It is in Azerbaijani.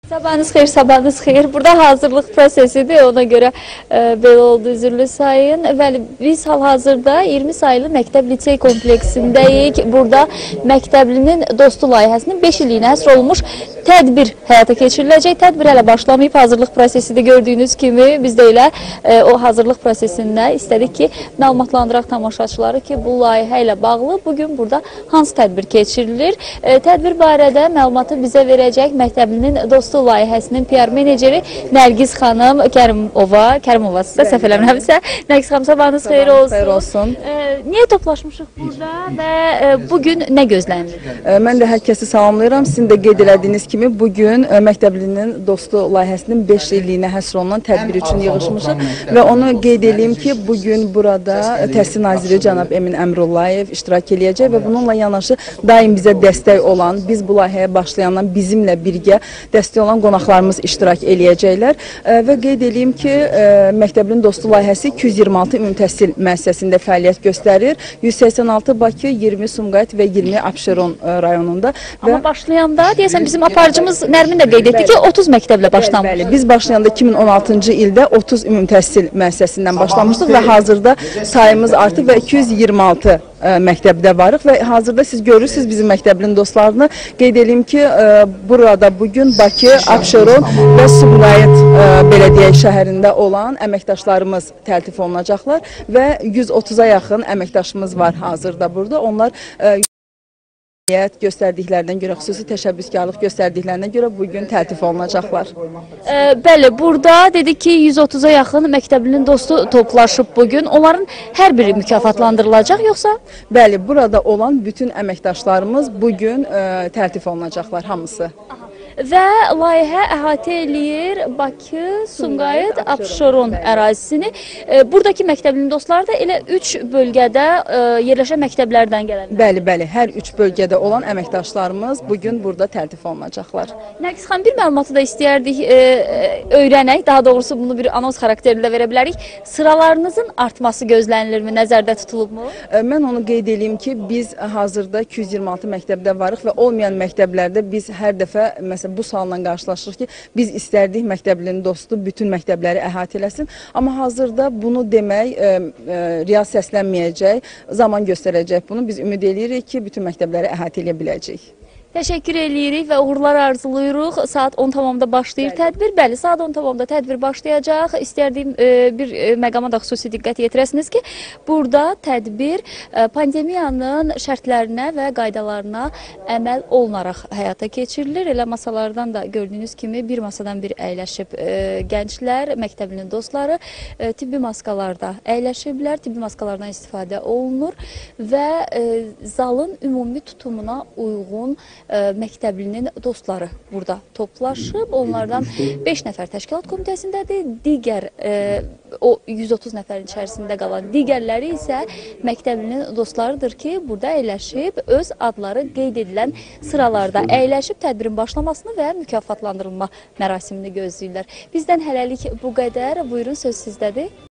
Sabahınız xeyir, sabahınız xeyir. Burada hazırlıq prosesidir, ona görə belə oldu, üzürlü sayın. Bəli, biz hal-hazırda 20 sayılı məktəb lisey kompleksindəyik. Burada məktəblinin dostu layihəsinin 5 illiyinə həsr olunmuş tədbir həyata keçiriləcək. Tədbir hələ başlamayıb, hazırlıq prosesidir. Gördüyünüz kimi biz də elə o hazırlıq prosesində istədik ki, məlumatlandıraq tamaşaçıları ki, bu layihə ilə bağlı bugün burada hansı tədbir keçirilir? Tədbir barədə məlumatı bizə verəcək məktəblinin dostu layihəsinin PR meneceri Nərgiz xanım Kərimova sizə səhv eləmirəmsə. Nərgiz xanım, sabahınız xeyir olsun. Xeyir olsun. Niyə toplaşmışıq burada və bugün nə gözlənilir? Mən də hər kəsi salamlayıram. Sizin də qeyd elədiyiniz kimi bugün məktəblinin dostu layihəsinin 5 illiyinə həsr olunan tədbir üçün yığışmışıq və onu qeyd edeyim ki, bugün burada Təhsil Naziri cənab Emin Əmrullayev iştirak eləyəcək və bununla yanaşı daim bizə dəstək olan, biz bu layihəyə başlayandan bizimlə birgə dəstək olan qonaqlarımız iştirak eləyəcəklər və qeyd edeyim ki, məktəblinin dostu layihəsi 226 ümumi təhsil müəssisəsində fəaliyyət göstərir. 186 Bakı, 20 Sumqayıt və 20 Abşeron rayonunda. Amma başlayanda deyəsən bizim aparıcımız Nərmin də qeyd etdi ki, 30 məktəblə başlamışıq. Bəli, biz başlayanda 2016-cı ildə 30 ümumi təhsil müəssisəsindən başlamışdıq və hazırda sayımız artıb və 226 məktəbdə varıq və hazırda siz görürsünüz bizim məktəblinin dostlarını. Qeyd edeyim ki, burada bugün Bakı, Abşeron və Sumqayıt Bələdiyyə şəhərində olan əməkdaşlarımız təltif olunacaqlar və 130-a yaxın əməkdaşımız var hazırda burada. Onlar göstərdiklərindən görə, xüsusi təşəbbüskarlıq göstərdiklərindən görə bugün təltif olunacaqlar. Bəli, burada dedik ki, 130-a yaxın məktəblinin dostu toplaşıb bugün. Onların hər biri mükafatlandırılacaq, yoxsa? Bəli, burada olan bütün əməkdaşlarımız bugün təltif olunacaqlar, hamısı. Və layihə əhatə eləyir Bakı, Sumqayıt, Abşeron ərazisini. Buradakı məktəblinin dostları da elə 3 bölgədə yerləşən məktəblərdən gələnlər. Bəli, bəli, hər 3 bölgədə olan əməkdaşlarımız bugün burada təltif olunacaqlar. Nərgiz xanım, bir məlumatı da istəyərdik öyrənək, daha doğrusu bunu bir anons xarakterində verə bilərik. Sıralarınızın artması gözlənilirmi, nəzərdə tutulubmu? Mən onu qeyd edeyim ki, biz hazırda 226 məktəbdə varıq və olmayan məktəblərdə biz hər dəfə, məsələn, bu sualla qarşılaşırıq ki, biz istərdik məktəblinin dostu bütün məktəbləri əhatə eləsin. Amma hazırda bunu demək real səslənməyəcək, zaman göstərəcək bunu. Biz ümid edirik ki, bütün məktəbləri əhatə eləyə biləcəyik. Təşəkkür edirik və uğurlar arzulayırıq. Saat 10:00-da başlayır tədbir. Bəli, saat 10:00-da tədbir başlayacaq. İstərdim bir məqama da xüsusi diqqət yetirəsiniz ki, burada tədbir pandemiyanın şərtlərinə və qaydalarına əməl olunaraq həyata keçirilir. Elə masalardan da gördüyünüz kimi bir masadan bir əyləşib gənclər, məktəblinin dostları tibbi maskalarda əyləşiblər. Tibbi maskalardan istifadə olunur və zalın ümumi tutumuna uyğun məktəblinin dostları burada toplaşıb. Onlardan 5 nəfər təşkilat komitəsindədir. Digər o 130 nəfərin içərisində qalan digərləri isə məktəblinin dostlarıdır ki, burada əyləşib öz adları qeyd edilən sıralarda əyləşib tədbirin başlamasını və mükafatlandırılma mərasimini gözləyirlər. Bizdən hələlik bu qədər. Buyurun, söz sizdədir.